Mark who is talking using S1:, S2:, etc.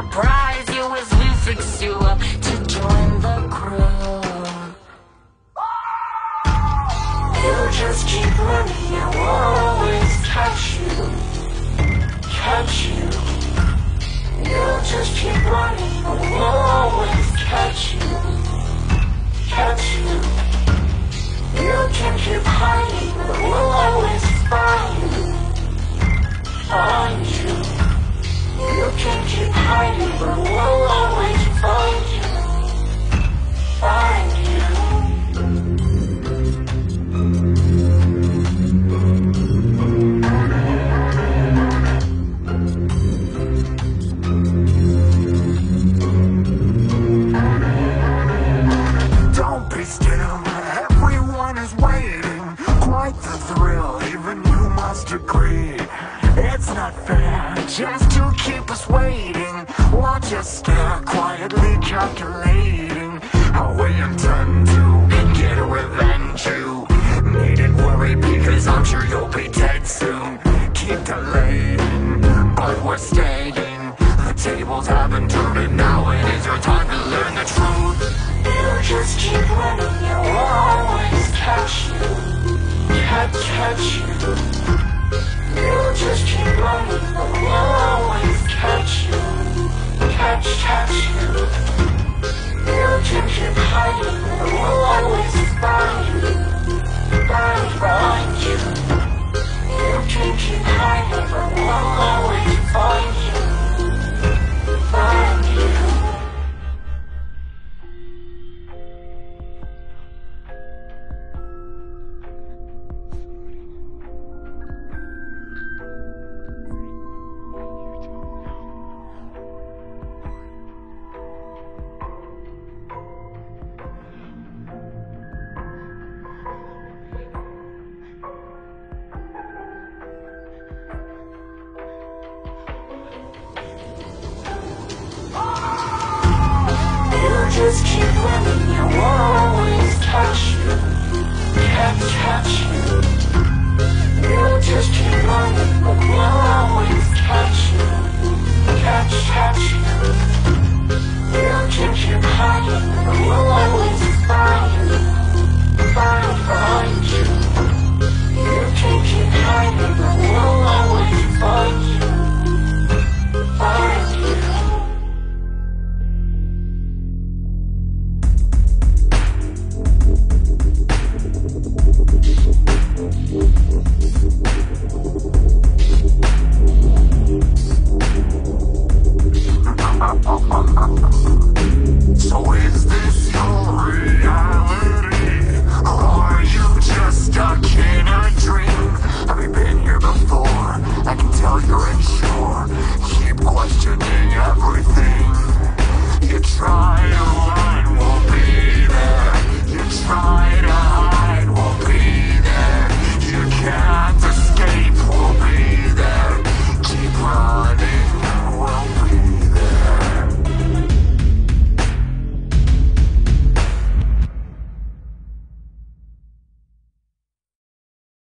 S1: surprise you as we fix you up to join the crew. You just keep running and we'll always catch you. Catch you. You just keep running and we'll always catch you. Catch you. You can keep hiding but we'll always find you. Find you. You can keep hiding but we'll always find you. Find you. Don't be still, everyone is waiting. Quite the thrill, even you must agree. It's not fair just to keep us waiting. Watch us stare, quietly calculating how we intend to get revenge. You needn't worry because I'm sure you'll be dead soon. Keep delaying, but we're staying. The tables haven't turned and now it is your time to learn the truth. You just keep running and we'll always catch you. Catch you. You just keep running and we'll always catch you. Catch you. You can keep hiding and we'll always find you. Find you. You can keep hiding but we'll always find you. Find you. Just keep running and we'll always catch you. Catch you. You just keep running but we'll always catch you. Catch you. You can keep hiding but we'll always